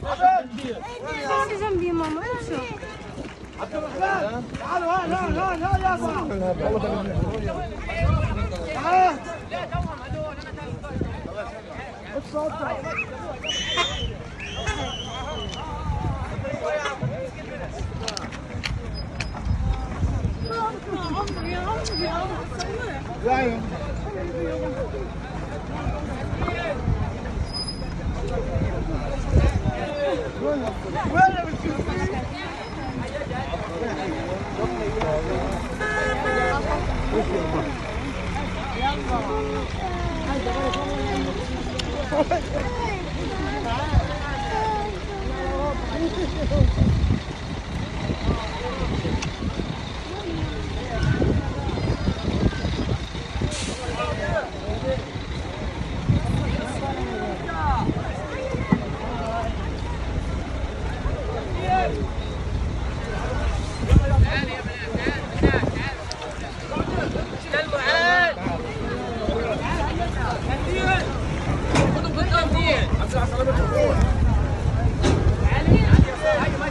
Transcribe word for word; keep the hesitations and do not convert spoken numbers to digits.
بس جنبي ماما شو عبد الرحمن تعالوا هون هون هون هون يا ابو تعال لا دوهم هذول انا اتفضل عمري يا عمري يا عمري Good.